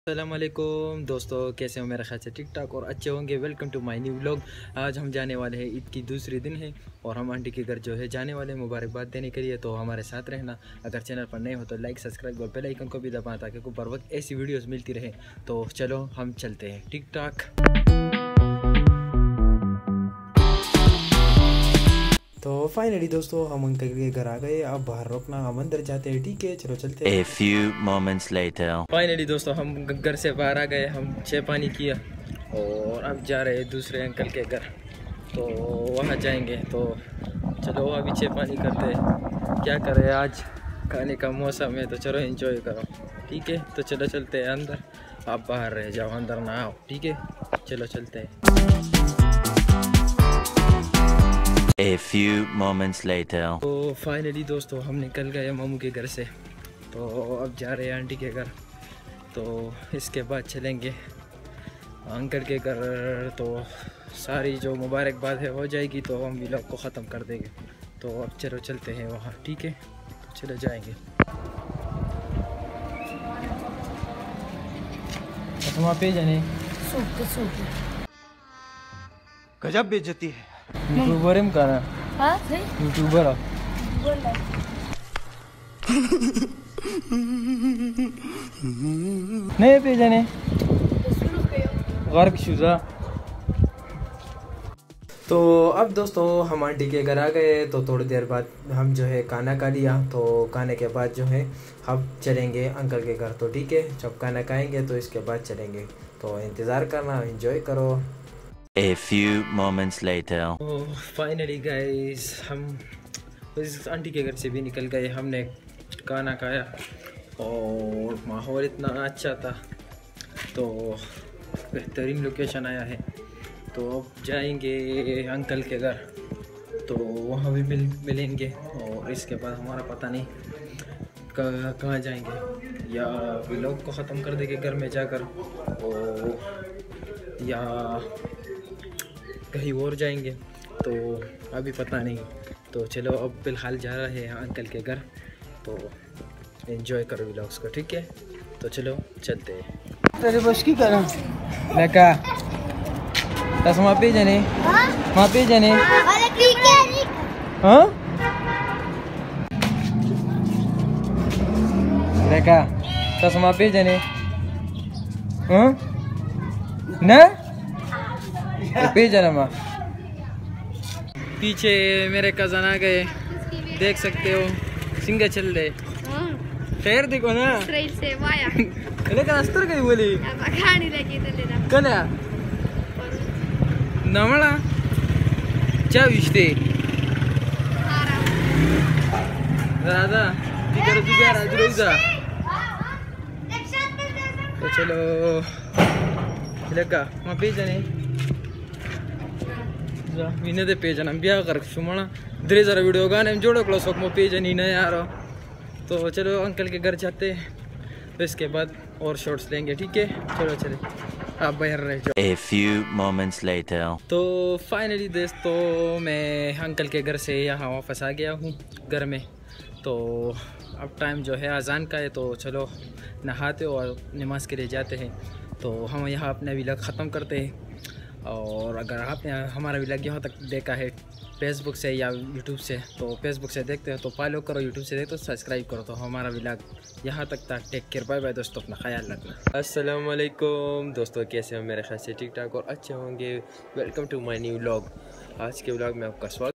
अस्सलामुअलैकुम दोस्तों, कैसे हो? मेरे ख्याल से ठीक ठाक और अच्छे होंगे। Welcome to my new vlog. आज हम जाने वाले हैं, ईद की दूसरी दिन है और हम आंटी के घर जो है जाने वाले हैं मुबारकबाद देने के लिए। तो हमारे साथ रहना। अगर चैनल पर नए हो तो लाइक सब्सक्राइब और बेल आइकन को भी दबाएं ताकि बर वक्त ऐसी वीडियोज़ मिलती रहे। तो चलो हम चलते हैं ठीक ठाक। तो फाइनली दोस्तों हम अंकल के घर आ गए। अब बाहर रोकना, हम अंदर जाते हैं। ठीक है चलो चलते हैं। A few moments later. Finally दोस्तों हम घर से बाहर आ गए, हम चाय पानी किया और अब जा रहे हैं दूसरे अंकल के घर। तो वहाँ जाएंगे। तो चलो अभी चाय पानी करते हैं। क्या करें, आज खाने का मौसम है तो चलो एंजॉय करो। ठीक है तो चलो चलते हैं अंदर। आप बाहर रह जाओ, अंदर ना आओ। ठीक है चलो चलते हैं। A few moments later. तो फाइनली दोस्तों हम निकल गए मामू के घर से। तो अब जा रहे हैं आंटी के घर। तो इसके बाद चलेंगे अंकल के घर। तो सारी जो मुबारकबाद है हो जाएगी तो हम व्लॉग को ख़त्म कर देंगे। तो अब चलो चलते हैं वहाँ। ठीक है तो चलो जाएंगे। वहाँ पे जाने गजब बेइज्जती है। यूट्यूबर है का ना? हाँ यूट्यूबर नहीं पे जाने गर्क शुजा। तो अब दोस्तों हम आंटी के घर आ गए। तो थोड़ी देर बाद हम जो है खाना खा लिया। तो खाने के बाद जो है हम चलेंगे अंकल के घर। तो ठीक है जब खाना खाएंगे तो इसके बाद चलेंगे। तो इंतज़ार करना, एंजॉय करो। A few moments later. Finally guys हम उस आंटी के घर से भी निकल गए। हमने खाना खाया और माहौल इतना अच्छा था। तो बेहतरीन लोकेशन आया है। तो अब जाएंगे अंकल के घर। तो वहाँ भी मिलेंगे और इसके बाद हमारा पता नहीं कहाँ जाएंगे। या व्लॉग को ख़त्म कर देंगे घर में जाकर और या कहीं और जाएंगे। तो अभी पता नहीं। तो चलो अब फ़िलहाल जा रहे हैं अंकल के घर। तो एंजॉय करो व्लॉग्स को। ठीक है तो चलो चलते हैं। तेरे बस की करें लका तस वहाँ पे जाने, वहाँ पे जाने। हाँ लका तस वहाँ पे जाने। हाँ ना पे जाना माँ। पीछे मेरे कज़न आ गए, देख सकते हो। सिंगा चल रहे खैर देखो ना लेकिन अस्तर कहीं बोली कल्या नमला चा विषते दादा तो चलो लगा वहाँ पे जाने विने ते पेज ना ब्याह कर सुमना धीरे जरा वीडियो गाने में जोड़ो क्लोस में पेज नहीं ना यार। तो चलो अंकल के घर जाते हैं। तो इसके बाद और शॉट्स लेंगे। ठीक है चलो चले आप बाहर रह जाओ। A few moments later. तो फाइनली दोस्तों मैं अंकल के घर से यहाँ वापस आ गया हूँ घर में। तो अब टाइम जो है अजान का है। तो चलो नहाते और नमाज के लिए जाते हैं। तो हम यहाँ अपना व्लॉग ख़त्म करते हैं। और अगर आपने हमारा व्लॉग यहाँ तक देखा है फेसबुक से या यूट्यूब से, तो फेसबुक से देखते हो तो फॉलो करो, यूट्यूब से देखते हो सब्सक्राइब करो। तो हमारा व्लॉग यहाँ तक था। टेक केयर, बाय बाय दोस्तों, अपना ख्याल रखना। अस्सलाम वालेकुम दोस्तों, कैसे हो? मेरे ख्याल से ठीक ठाक और अच्छे होंगे। Welcome to my new vlog. आज के व्लॉग में आपका स्वागत।